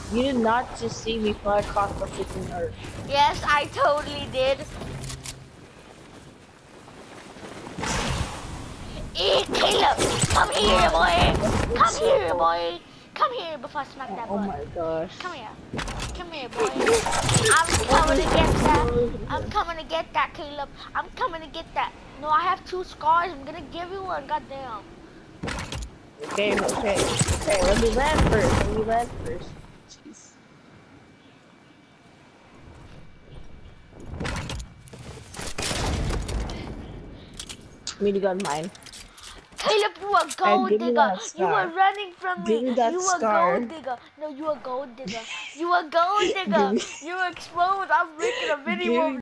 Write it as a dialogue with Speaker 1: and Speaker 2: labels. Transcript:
Speaker 1: You did not just see me fly across the freaking earth.
Speaker 2: Yes, I totally did. Caleb, come here, boy. Come here, boy. Come here before I smack that
Speaker 1: Oh
Speaker 2: butt.
Speaker 1: my gosh.
Speaker 2: Come here. Come here, boy. I'm coming to get that. I'm coming to get that, Caleb. I'm coming to get that. No, I have 2 scars. I'm gonna give you one. Goddamn.
Speaker 1: Okay. Let me land first. Jeez. Minigun mine.
Speaker 2: Caleb, you a
Speaker 1: And
Speaker 2: gold
Speaker 1: give me
Speaker 2: digger.
Speaker 1: that
Speaker 2: You were
Speaker 1: scar.
Speaker 2: running from
Speaker 1: Give
Speaker 2: me.
Speaker 1: me that
Speaker 2: You a
Speaker 1: scar.
Speaker 2: gold digger. No, you a gold digger. You a gold
Speaker 1: Give
Speaker 2: digger.
Speaker 1: me.
Speaker 2: You exposed. I'm making a video
Speaker 1: Give
Speaker 2: of
Speaker 1: me